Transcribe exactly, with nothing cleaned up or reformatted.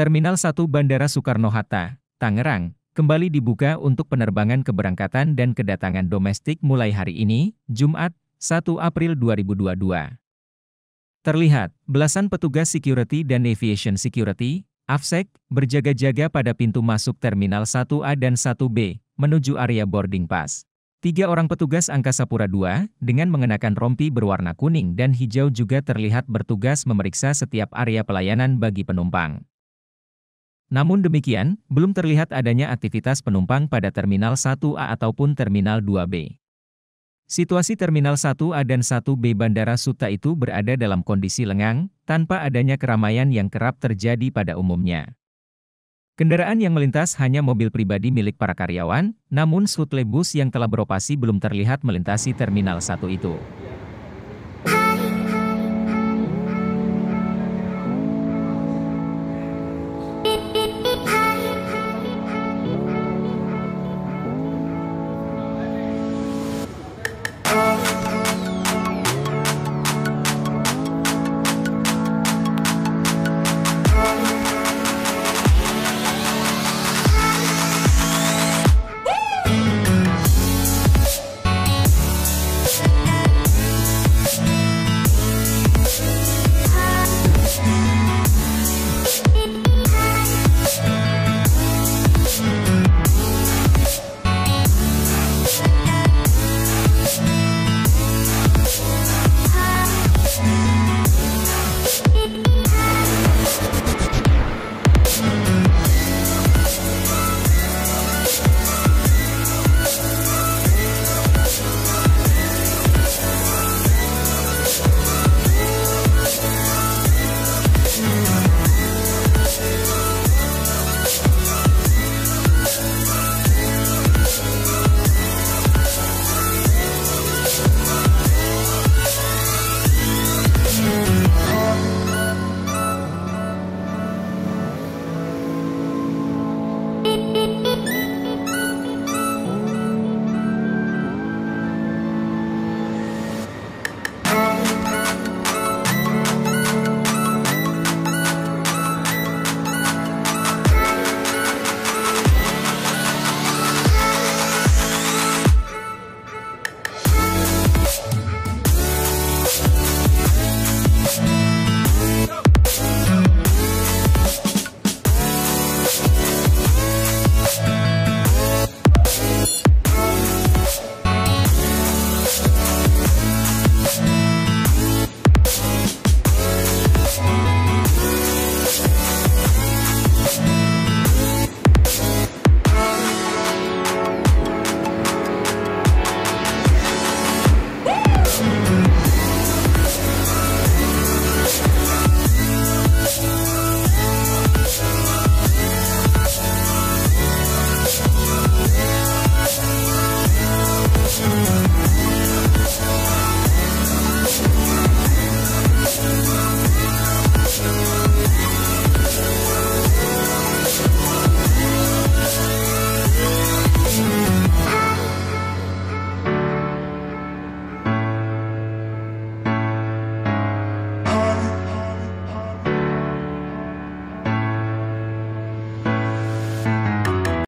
Terminal satu Bandara Soekarno-Hatta, Tangerang, kembali dibuka untuk penerbangan keberangkatan dan kedatangan domestik mulai hari ini, Jumat, satu April dua ribu dua puluh dua. Terlihat, belasan petugas security dan aviation security, AFSEC, berjaga-jaga pada pintu masuk Terminal satu A dan satu B, menuju area boarding pass. Tiga orang petugas Angkasa Pura dua, dengan mengenakan rompi berwarna kuning dan hijau juga terlihat bertugas memeriksa setiap area pelayanan bagi penumpang. Namun demikian, belum terlihat adanya aktivitas penumpang pada Terminal satu A ataupun Terminal dua B. Situasi Terminal satu A dan satu B Bandara Suta itu berada dalam kondisi lengang, tanpa adanya keramaian yang kerap terjadi pada umumnya. Kendaraan yang melintas hanya mobil pribadi milik para karyawan, namun shuttle bus yang telah beroperasi belum terlihat melintasi Terminal satu itu. Beep, beep.